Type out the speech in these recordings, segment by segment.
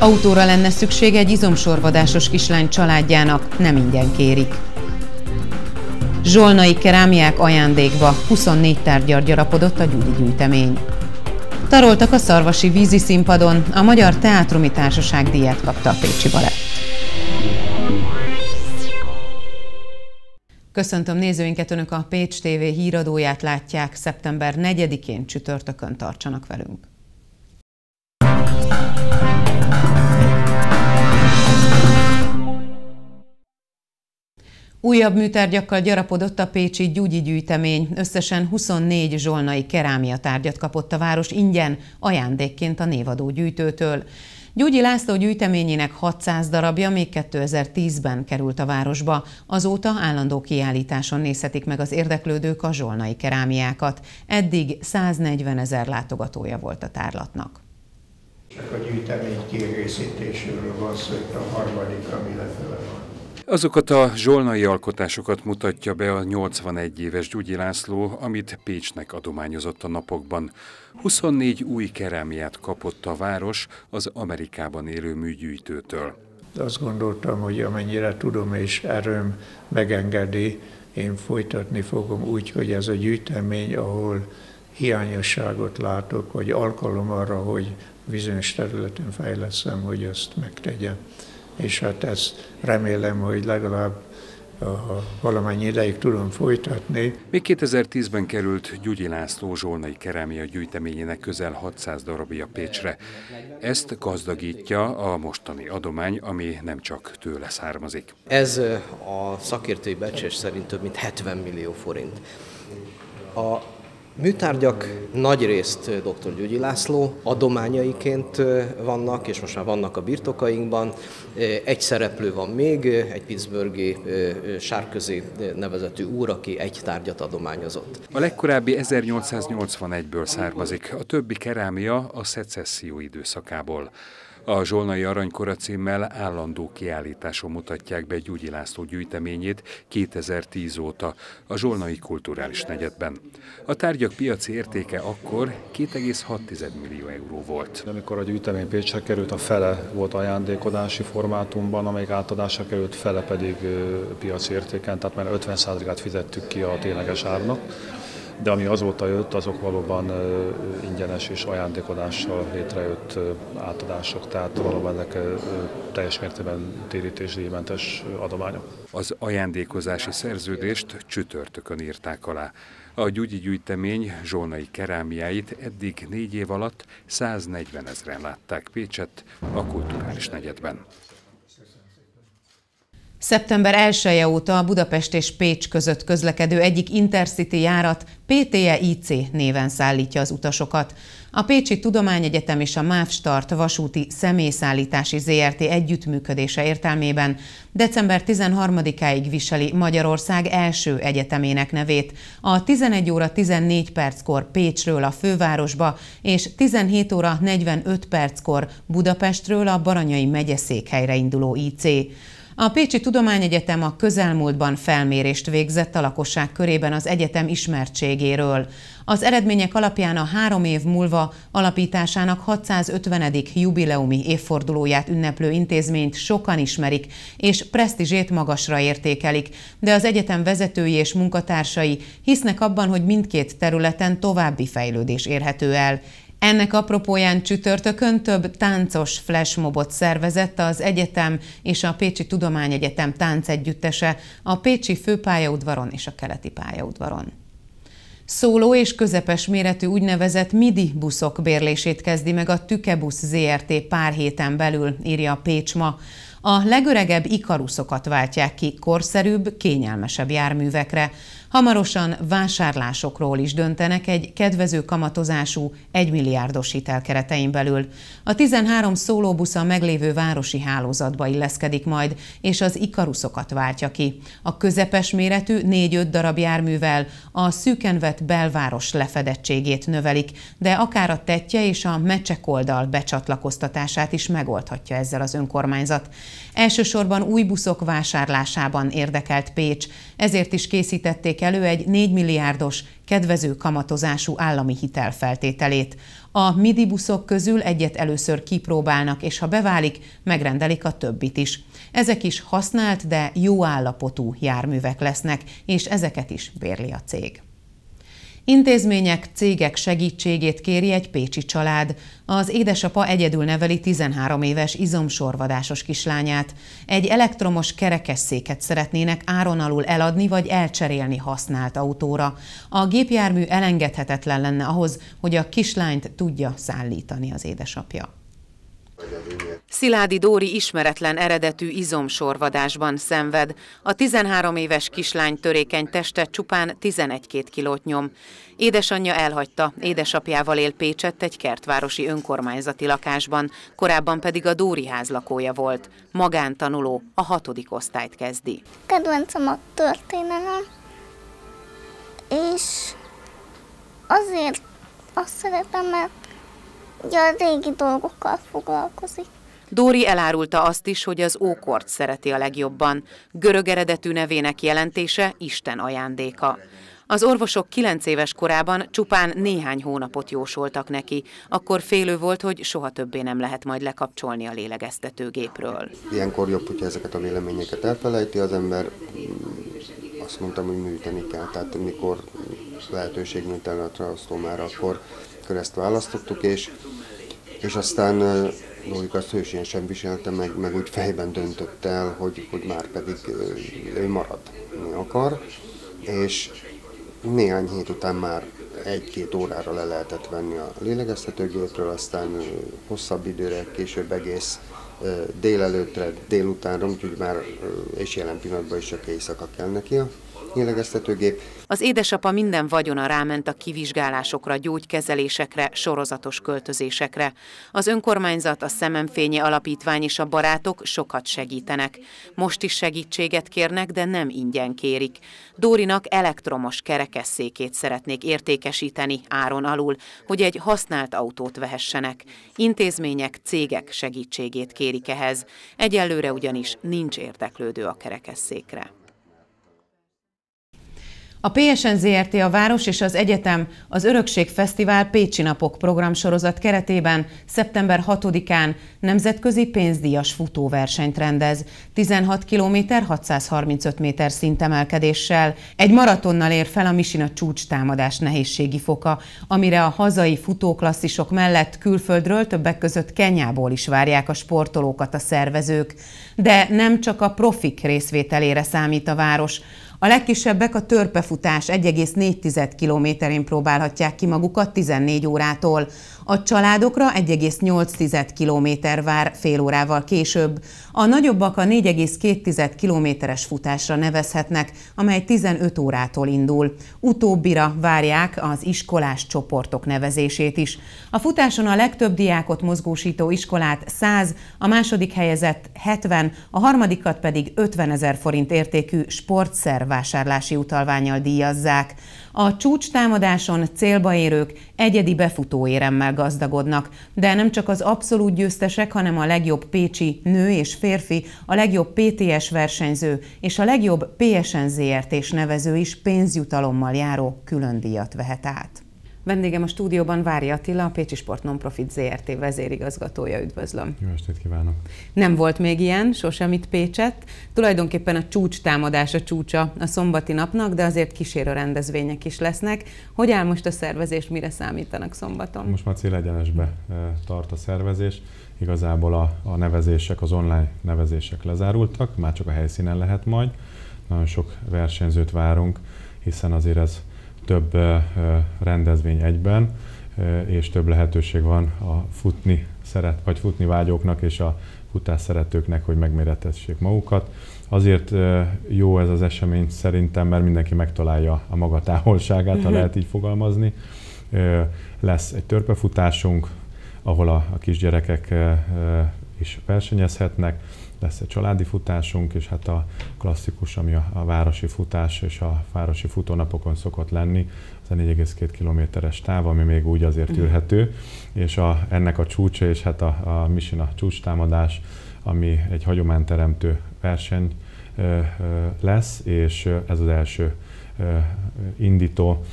Autóra lenne szükség egy izomsorvadásos kislány családjának, nem ingyen kérik. Zsolnai kerámiák ajándékba, 24 tárggyal gyarapodott a Gyugyi gyűjtemény. Taroltak a Szarvasi vízi színpadon, a Magyar Teátrumi Társaság díját kapta a Pécsi Balett. Köszöntöm nézőinket, Önök a Pécs TV híradóját látják, szeptember 4-én csütörtökön tartsanak velünk. Újabb műtárgyakkal gyarapodott a pécsi Gyugyi gyűjtemény. Összesen 24 zsolnai kerámia tárgyat kapott a város ingyen, ajándékként a névadó gyűjtőtől. Gyugyi László gyűjteményének 600 darabja még 2010-ben került a városba. Azóta állandó kiállításon nézhetik meg az érdeklődők a zsolnai kerámiákat. Eddig 140 000 látogatója volt a tárlatnak. Csak a gyűjtemény kiegészítéséről van szó, itt a harmadik, ami lefele van. Azokat a zsolnai alkotásokat mutatja be a 81 éves Gyugyi László, amit Pécsnek adományozott a napokban. 24 új kerámiát kapott a város az Amerikában élő műgyűjtőtől. Azt gondoltam, hogy amennyire tudom és erőm megengedi, én folytatni fogom úgy, hogy ez a gyűjtemény, ahol hiányosságot látok, vagy alkalom arra, hogy bizonyos területen fejleszem, hogy ezt megtegyem. És hát ezt remélem, hogy legalább valamennyi ideig tudom folytatni. Még 2010-ben került Gyugyi László zsolnai kerámia gyűjteményének közel 600 darabja Pécsre. Ezt gazdagítja a mostani adomány, ami nem csak tőle származik. Ez a szakértői becslés szerint több mint 70 millió forint. A műtárgyak nagyrészt dr. Gyugyi László adományaiként vannak, és most már vannak a birtokainkban. Egy szereplő van még, egy pittsburghi Sárközi nevezetű úr, aki egy tárgyat adományozott. A legkorábbi 1881-ből származik, a többi kerámia a szecesszió időszakából. A Zsolnai Aranykora címmel állandó kiállításon mutatják be Gyugyi László gyűjteményét 2010 óta a Zsolnai Kulturális Negyedben. A tárgyak piaci értéke akkor 2,6 millió euró volt. Amikor a gyűjtemény Pécsre került, a fele volt ajándékodási formátumban, amelyik átadásra került, fele pedig piaci értéken, tehát már 50%-át fizettük ki a tényleges árnak. De ami azóta jött, azok valóban ingyenes és ajándékodással létrejött átadások, tehát valóban ezek teljes mértékben térítésdíjmentes adományok. Az ajándékozási szerződést csütörtökön írták alá. A Gyugyi gyűjtemény zsolnai kerámiáit eddig 4 év alatt 140 000-en látták Pécset a Kulturális Negyedben. Szeptember 1-e óta a Budapest és Pécs között közlekedő egyik Intercity járat PTE IC néven szállítja az utasokat. A Pécsi Tudományegyetem és a MÁV Start vasúti személyszállítási ZRT együttműködése értelmében december 13-áig viseli Magyarország első egyetemének nevét. A 11 óra 14 perckor Pécsről a fővárosba és 17 óra 45 perckor Budapestről a Baranyai megyeszékhelyre induló IC. A Pécsi Tudományegyetem a közelmúltban felmérést végzett a lakosság körében az egyetem ismertségéről. Az eredmények alapján a 3 év múlva alapításának 650. jubileumi évfordulóját ünneplő intézményt sokan ismerik, és presztízsét magasra értékelik, de az egyetem vezetői és munkatársai hisznek abban, hogy mindkét területen további fejlődés érhető el. Ennek apropóján csütörtökön több táncos flashmobot szervezett az egyetem és a Pécsi Tudományegyetem táncegyüttese a pécsi főpályaudvaron és a keleti pályaudvaron. Szóló és közepes méretű úgynevezett MIDI buszok bérlését kezdi meg a Tükebusz ZRT pár héten belül, írja a Pécs Ma. A legöregebb Ikaruszokat váltják ki korszerűbb, kényelmesebb járművekre. Hamarosan vásárlásokról is döntenek egy kedvező kamatozású 1 milliárdos hitel keretein belül. A 13 szólóbusz a meglévő városi hálózatba illeszkedik majd, és az Ikaruszokat váltja ki. A közepes méretű 4-5 darab járművel a szűken vett belváros lefedettségét növelik, de akár a Tettye és a Mecsekoldal becsatlakoztatását is megoldhatja ezzel az önkormányzat. Elsősorban új buszok vásárlásában érdekelt Pécs, ezért is készítették elő egy 4 milliárdos, kedvező kamatozású állami hitelfeltételét. A MIDI buszok közül egyet először kipróbálnak, és ha beválik, megrendelik a többit is. Ezek is használt, de jó állapotú járművek lesznek, és ezeket is bérli a cég. Intézmények, cégek segítségét kéri egy pécsi család. Az édesapa egyedül neveli 13 éves izomsorvadásos kislányát. Egy elektromos kerekesszéket szeretnének áron alul eladni vagy elcserélni használt autóra. A gépjármű elengedhetetlen lenne ahhoz, hogy a kislányt tudja szállítani az édesapja. Sziládi Dóri ismeretlen eredetű izomsorvadásban szenved. A 13 éves kislány törékeny teste csupán 11-2 kilót nyom. Édesanyja elhagyta, édesapjával él Pécsett egy kertvárosi önkormányzati lakásban, korábban pedig a Dóri ház lakója volt. Magántanuló, a 6. osztályt kezdi. Kedvencem a történelem, és azért azt szeretem, mert ugye a régi dolgokkal foglalkozik. Dóri elárulta azt is, hogy az ókort szereti a legjobban. Görög eredetű nevének jelentése Isten ajándéka. Az orvosok 9 éves korában csupán néhány hónapot jósoltak neki. Akkor félő volt, hogy soha többé nem lehet majd lekapcsolni a lélegeztetőgépről. Ilyenkor jobb, hogyha ezeket a véleményeket elfelejti az ember. Azt mondtam, hogy műteni kell. Tehát mikor lehetőség nyílt el a trausztómára, akkor ezt választottuk, és aztán Dórik azt hősiesen viselte, meg úgy fejben döntött el, hogy már pedig ő maradni akar, és néhány hét után már 1-2 órára le lehetett venni a lélegeztetőgépről, aztán hosszabb időre, később egész délelőttre, délutánra, úgyhogy már és jelen pillanatban is csak éjszaka kell neki a lélegeztetőgép. Az édesapa minden vagyona ráment a kivizsgálásokra, gyógykezelésekre, sorozatos költözésekre. Az önkormányzat, a Szememfénye Alapítvány és a barátok sokat segítenek. Most is segítséget kérnek, de nem ingyen kérik. Dórinak elektromos kerekesszékét szeretnék értékesíteni áron alul, hogy egy használt autót vehessenek. Intézmények, cégek segítségét kérik ehhez. Egyelőre ugyanis nincs érdeklődő a kerekesszékre. A PSN Zrt. A város és az egyetem az Örökség Fesztivál Pécsi Napok programsorozat keretében szeptember 6-án nemzetközi pénzdíjas futóversenyt rendez. 16 km 635 méter szintemelkedéssel. Egy maratonnal ér fel a Misina csúcstámadás nehézségi foka, amire a hazai futóklasszisok mellett külföldről, többek között Kenyából is várják a sportolókat a szervezők. De nem csak a profik részvételére számít a város. A legkisebbek a törpefutás 1,4 kilométerén próbálhatják ki magukat 14 órától. A családokra 1,8 kilométer vár fél órával később. A nagyobbak a 4,2 kilométeres futásra nevezhetnek, amely 15 órától indul. Utóbbira várják az iskolás csoportok nevezését is. A futáson a legtöbb diákot mozgósító iskolát 100, a második helyezett 70, a harmadikat pedig 50 000 forint értékű sportszervásárlási utalvánnyal díjazzák. A csúcstámadáson célba érők egyedi befutóéremmel gazdagodnak, de nem csak az abszolút győztesek, hanem a legjobb pécsi nő és férfi, a legjobb PTS versenyző és a legjobb PSN Zrt.-s nevező is pénzjutalommal járó külön díjat vehet át. Vendégem a stúdióban Vári Attila, a Pécsi Sport Nonprofit Zrt. Vezérigazgatója. Üdvözlöm! Jó estét kívánok! Nem volt még ilyen, sosem itt Pécsett. Tulajdonképpen a csúcstámadás a csúcsa a szombati napnak, de azért kísérő rendezvények is lesznek. Hogy áll most a szervezés, mire számítanak szombaton? Most már célegyenesbe tart a szervezés. Igazából a nevezések, az online nevezések lezárultak, már csak a helyszínen lehet majd. Nagyon sok versenyzőt várunk, hiszen azért ez több rendezvény egyben, és több lehetőség van a futni vágyóknak és a futás szeretőknek, hogy megméretessék magukat. Azért jó ez az esemény szerintem, mert mindenki megtalálja a maga távolságát, ha lehet így fogalmazni. Lesz egy törpefutásunk, ahol a kisgyerekek is versenyezhetnek, lesz egy családi futásunk, és hát a klasszikus, ami a városi futás és a városi futónapokon szokott lenni, az a 4,2 kilométeres táv, ami még úgy azért ülhető, és ennek a csúcsa, és hát a Misina csúcstámadás, ami egy hagyományteremtő verseny lesz, és ez az első indító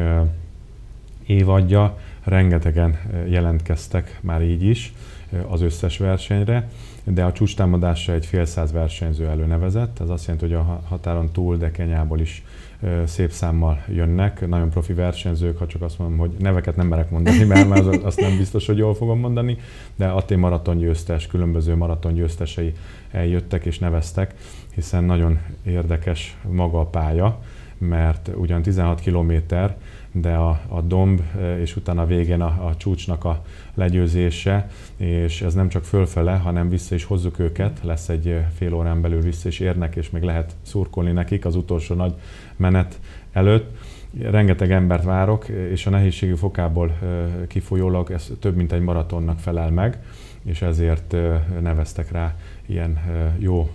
évadja. Rengetegen jelentkeztek már így is az összes versenyre, de a csúcstámadásra egy fél száz versenyző előnevezett. Ez azt jelenti, hogy a határon túl, de Kenyából is szép számmal jönnek. Nagyon profi versenyzők, ha csak azt mondom, hogy neveket nem merek mondani, mert azt nem biztos, hogy jól fogom mondani, de Atén maratongyőztes, különböző maratongyőztesei eljöttek és neveztek, hiszen nagyon érdekes maga a pálya, mert ugyan 16 kilométer, de a domb és utána a végén a csúcsnak a legyőzése, és ez nem csak fölfele, hanem vissza is hozzuk őket, lesz egy fél órán belül vissza is érnek, és még lehet szurkolni nekik az utolsó nagy menet előtt. Rengeteg embert várok, és a nehézségű fokából kifolyólag ez több mint egy maratonnak felel meg, és ezért neveztek rá ilyen jó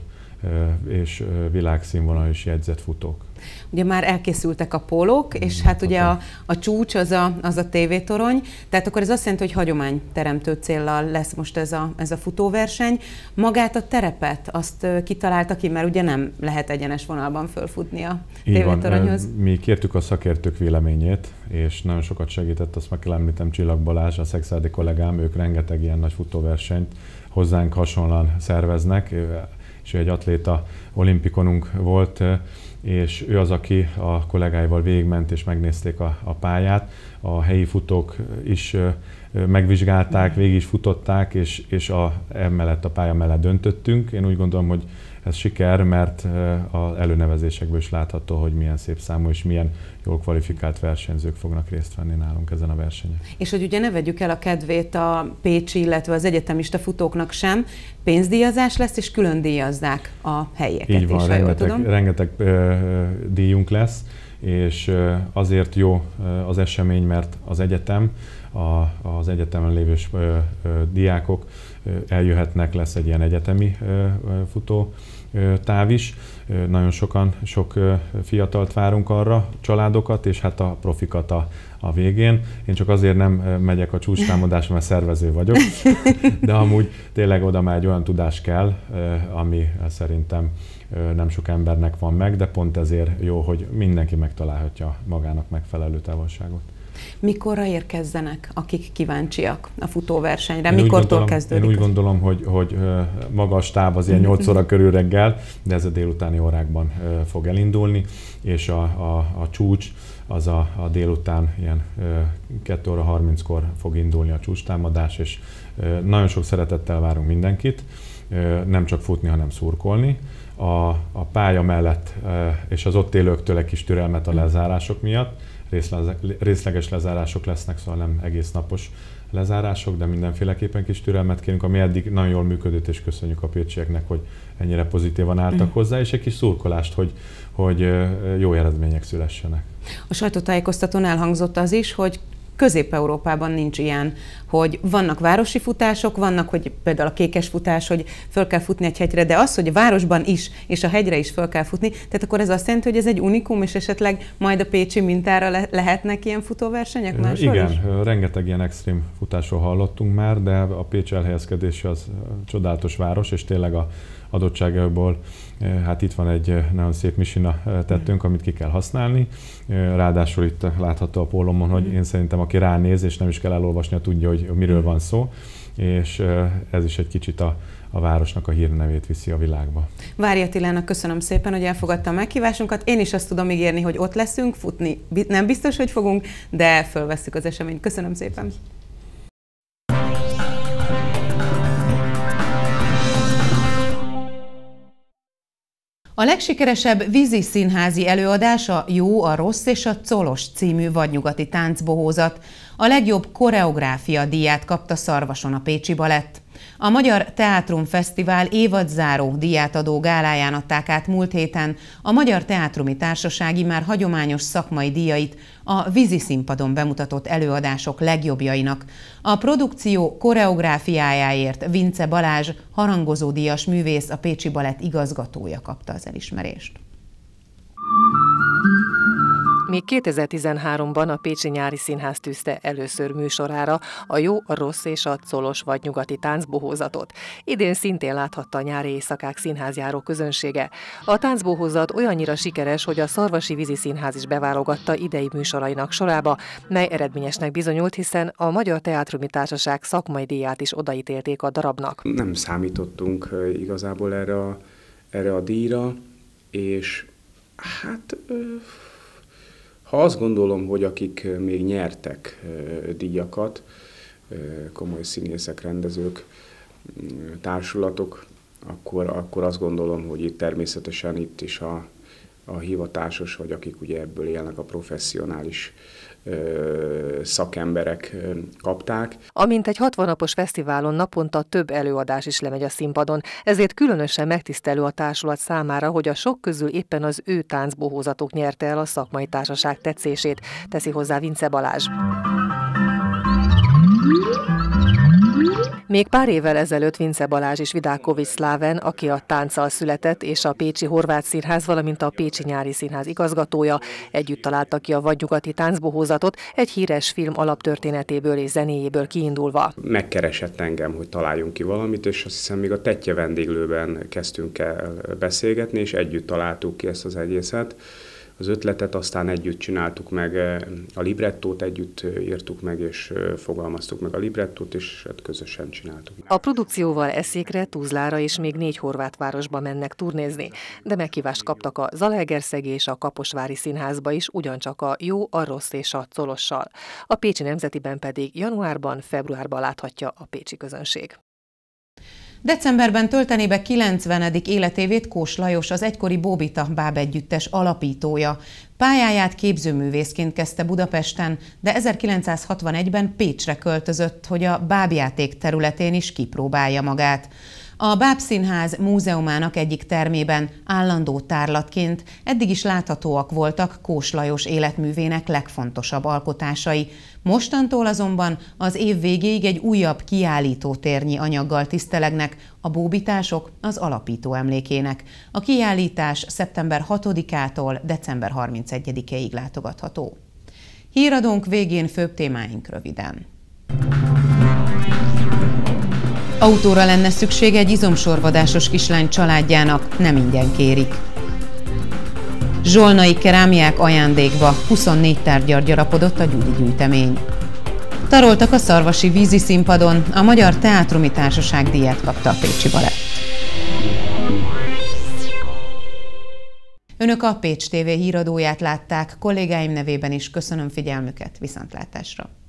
és világszínvonalú is jegyzett futók. Ugye már elkészültek a pólók, és hát ugye a csúcs az a tévétorony, tehát akkor ez azt jelenti, hogy hagyományteremtő céllal lesz most ez a futóverseny. Magát a terepet azt kitalálta ki, mert ugye nem lehet egyenes vonalban fölfutni a tévétoronyhoz. Mi kértük a szakértők véleményét, és nagyon sokat segített, azt meg kell említem, Csillag Balázs, a szexádi kollégám, ők rengeteg ilyen nagy futóversenyt hozzánk hasonlóan szerveznek, és ő egy atléta olimpikonunk volt, és ő az, aki a kollégáival végigment és megnézték a pályát. A helyi futók is megvizsgálták, végig is futották, és emellett a pálya mellett döntöttünk. Én úgy gondolom, hogy ez siker, mert az előnevezésekből is látható, hogy milyen szép számú és milyen jól kvalifikált versenyzők fognak részt venni nálunk ezen a versenyen. És hogy ugye ne vegyük el a kedvét a pécsi, illetve az egyetemista futók sem, pénzdíjazás lesz, és külön díjazzák a helyieket. Így van, rengeteg díjunk lesz, és azért jó az esemény, mert az egyetem, az egyetemen lévő diákok eljöhetnek, lesz egy ilyen egyetemi futótáv is. Nagyon sok fiatalt várunk arra, családokat, és hát a profikat a végén. Én csak azért nem megyek a csúcstámadásra, mert szervező vagyok, de amúgy tényleg oda már egy olyan tudás kell, ami szerintem nem sok embernek van meg, de pont ezért jó, hogy mindenki megtalálhatja magának megfelelő távolságot. Mikorra érkezzenek, akik kíváncsiak a futóversenyre? Mikortól kezdődik? Én úgy gondolom, hogy maga a stáb az ilyen 8 óra körül reggel, de ez a délutáni órákban fog elindulni, és a csúcs az a délután ilyen 2 óra 30-kor fog indulni a csúcstámadás, és nagyon sok szeretettel várunk mindenkit, nem csak futni, hanem szurkolni. A pálya mellett és az ott élőktől egy kis türelmet a lezárások miatt, részleges lezárások lesznek, szóval nem egész napos lezárások, de mindenféleképpen kis türelmet kérünk, ami eddig nagyon jól működött, és köszönjük a pécsieknek, hogy ennyire pozitívan álltak hozzá, és egy kis szurkolást, hogy jó eredmények szülessenek. A sajtótájékoztatón elhangzott az is, hogy Közép-Európában nincs ilyen, hogy vannak városi futások, vannak, hogy például a kékes futás, hogy föl kell futni egy hegyre, de az, hogy a városban is és a hegyre is föl kell futni, tehát akkor ez azt jelenti, hogy ez egy unikum, és esetleg majd a pécsi mintára lehetnek ilyen futóversenyek máshol Igen, is? Rengeteg ilyen extrém futásról hallottunk már, de a Pécs elhelyezkedése az csodálatos város, és tényleg a adottságokból, hát itt van egy nagyon szép misina tettünk, amit ki kell használni. Ráadásul itt látható a pólomon, hogy én szerintem aki ránéz, és nem is kell elolvasnia, tudja, hogy miről van szó, és ez is egy kicsit a városnak a hírnevét viszi a világba. Vári Attilának köszönöm szépen, hogy elfogadta a meghívásunkat. Én is azt tudom ígérni, hogy ott leszünk, futni nem biztos, hogy fogunk, de fölvesszük az eseményt. Köszönöm szépen! A legsikeresebb vízi színházi előadás a Jó, a Rossz és a Colos című vadnyugati táncbohózat. A legjobb koreográfia díját kapta Szarvason a Pécsi Balett. A Magyar Teátrum Fesztivál évadzáró díjátadó gáláján adták át múlt héten a Magyar Teátrumi Társaság immár hagyományos szakmai díjait a vízi színpadon bemutatott előadások legjobbjainak. A produkció koreográfiájáért Vince Balázs, harangozódíjas művész, a Pécsi Balett igazgatója kapta az elismerést. Még 2013-ban a Pécsi Nyári Színház tűzte először műsorára a Jó, a Rossz és a Colos vagy nyugati táncbohózatot. Idén szintén láthatta a nyári éjszakák színházjáró közönsége. A táncbohózat olyannyira sikeres, hogy a Szarvasi Vízi Színház is beválogatta idei műsorainak sorába, mely eredményesnek bizonyult, hiszen a Magyar Teátrumi Társaság szakmai díját is odaítélték a darabnak. Nem számítottunk igazából erre a díjra, és hát ha azt gondolom, hogy akik még nyertek díjakat, komoly színészek, rendezők, társulatok, akkor azt gondolom, hogy itt természetesen itt is a hivatásos, vagy akik ugye ebből élnek, a professzionális szakemberek kapták. A mintegy 60 napos fesztiválon naponta több előadás is lemegy a színpadon, ezért különösen megtisztelő a társulat számára, hogy a sok közül éppen az ő táncbohózatok nyerte el a szakmai társaság tetszését, teszi hozzá Vince Balázs. Még pár évvel ezelőtt Vince Balázs is Vidákovics Szláven, aki a tánccal született, és a Pécsi Horváth Színház, valamint a Pécsi Nyári Színház igazgatója együtt találta ki a vadnyugati táncbohózatot egy híres film alaptörténetéből és zenéjéből kiindulva. Megkeresett engem, hogy találjunk ki valamit, és azt hiszem még a Tettye vendéglőben kezdtünk el beszélgetni, és együtt találtuk ki ezt az egészet. Az ötletet, aztán együtt csináltuk meg a librettót, együtt írtuk meg és fogalmaztuk meg a librettót, és hát közösen csináltuk meg. A produkcióval Eszékre, Tuzlára és még 4 horvát városba mennek turnézni, de meghívást kaptak a Zalaegerszegi és a Kaposvári Színházba is, ugyancsak a Jó, a Rossz és a Colossal. A Pécsi Nemzetiben pedig januárban, februárban láthatja a pécsi közönség. Decemberben töltené be 90. életévét Kós Lajos, az egykori Bóbita bábegyüttes alapítója. Pályáját képzőművészként kezdte Budapesten, de 1961-ben Pécsre költözött, hogy a bábjáték területén is kipróbálja magát. A Bábszínház múzeumának egyik termében állandó tárlatként eddig is láthatóak voltak Kós Lajos életművének legfontosabb alkotásai. Mostantól azonban az év végéig egy újabb kiállítótérnyi anyaggal tisztelegnek a bóbitások az alapító emlékének. A kiállítás szeptember 6-ától december 31-ig látogatható. Híradónk végén főbb témáink röviden. Autóra lenne szüksége egy izomsorvadásos kislány családjának, nem ingyen kérik. Zsolnai kerámiák ajándékba, 24 tárgyal gyarapodott a Gyuri gyűjtemény. Taroltak a Szarvasi Vízi Színpadon, a Magyar Teátrumi Társaság díját kapta a Pécsi Balett. Önök a Pécs TV híradóját látták, kollégáim nevében is köszönöm figyelmüket, viszontlátásra!